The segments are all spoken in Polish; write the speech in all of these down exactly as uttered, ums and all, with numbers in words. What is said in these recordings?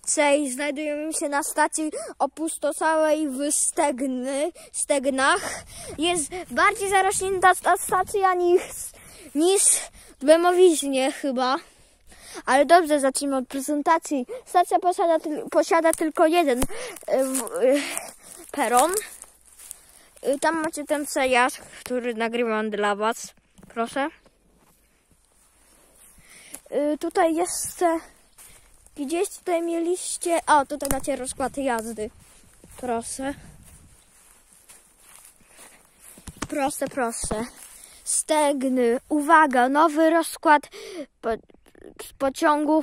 i znajdujemy się na stacji opustosałej w Stegny, Stegnach. Jest bardziej zarośnięta ta stacja niż, niż w Bemowiźnie chyba. Ale dobrze, zacznijmy od prezentacji. Stacja posiada, posiada tylko jeden yy, peron. Yy, tam macie ten przejazd, który nagrywam dla was. Proszę. Yy, tutaj jest... Gdzieś tutaj mieliście... O, tutaj macie rozkład jazdy. Proszę. Proszę, proszę. Stegny. Uwaga, nowy rozkład po, pociągu.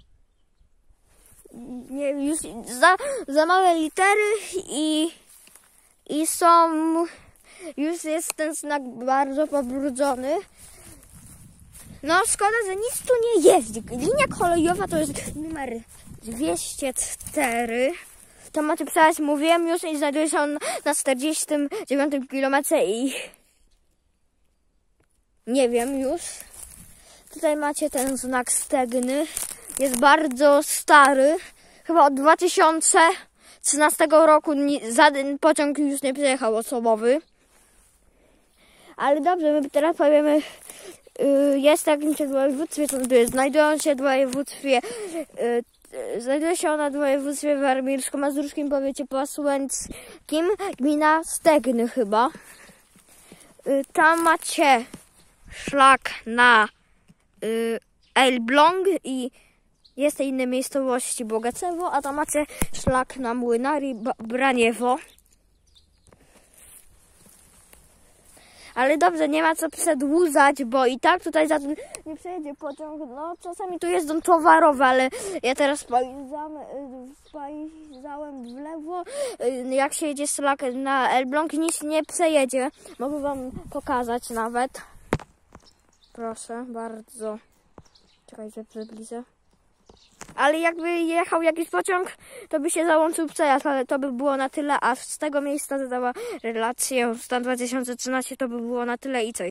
Nie, już za, za małe litery i, i są... Już jest ten znak bardzo pobrudzony. No szkoda, że nic tu nie jeździ. Linia kolejowa to jest numer dwieście cztery. Tam macie przejść, mówiłem już, i znajduje się on na czterdziestym dziewiątym kilometrze i... Nie wiem już. Tutaj macie ten znak Stegny. Jest bardzo stary. Chyba od dwa tysiące trzynastego roku żaden pociąg już nie przejechał osobowy. Ale dobrze, my teraz powiemy... Jest w takim województwie, co tu jest. Znajdują się w województwie, yy, znajduje się ona w województwie warmińsko-mazurskim, powiecie posłęckim, gmina Stegny chyba. Yy, tam macie szlak na yy, Elbląg i jest inne miejscowości Bogacewo, a tam macie szlak na Młynary Braniewo. Ale dobrze, nie ma co przedłużać, bo i tak tutaj za tym nie przejedzie pociąg. No, czasami tu jeżdżą towarowe, ale ja teraz spojrzałem w lewo. Jak się jedzie szlak na Elbląg, nic nie przejedzie. Mogę wam pokazać nawet. Proszę, bardzo. Czekajcie, przybliżę. Ale jakby jechał jakiś pociąg, to by się załączył przejazd, ale to by było na tyle, a z tego miejsca zadała relację stan dwa tysiące trzynaście, to by było na tyle i co?